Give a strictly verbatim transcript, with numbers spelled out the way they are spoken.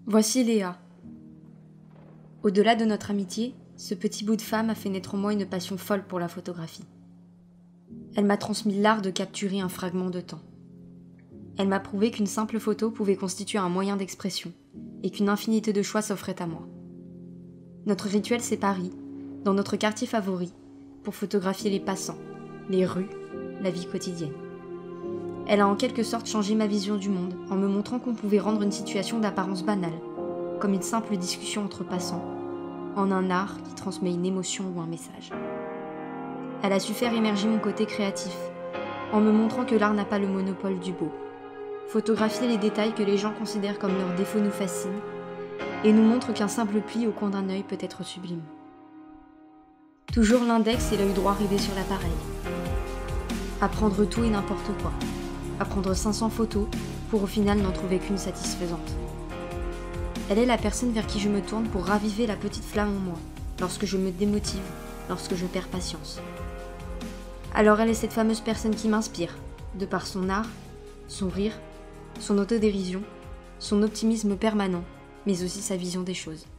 Voici Léa. Au-delà de notre amitié, ce petit bout de femme a fait naître en moi une passion folle pour la photographie. Elle m'a transmis l'art de capturer un fragment de temps. Elle m'a prouvé qu'une simple photo pouvait constituer un moyen d'expression et qu'une infinité de choix s'offrait à moi. Notre rituel, c'est Paris, dans notre quartier favori, pour photographier les passants, les rues, la vie quotidienne. Elle a en quelque sorte changé ma vision du monde en me montrant qu'on pouvait rendre une situation d'apparence banale, comme une simple discussion entre passants, en un art qui transmet une émotion ou un message. Elle a su faire émerger mon côté créatif, en me montrant que l'art n'a pas le monopole du beau. Photographier les détails que les gens considèrent comme leurs défauts nous fascine, et nous montre qu'un simple pli au coin d'un œil peut être sublime. Toujours l'index et l'œil droit rivés sur l'appareil. Apprendre tout et n'importe quoi. Apprendre cinq cents photos pour au final n'en trouver qu'une satisfaisante. Elle est la personne vers qui je me tourne pour raviver la petite flamme en moi, lorsque je me démotive, lorsque je perds patience. Alors elle est cette fameuse personne qui m'inspire, de par son art, son rire, son autodérision, son optimisme permanent, mais aussi sa vision des choses.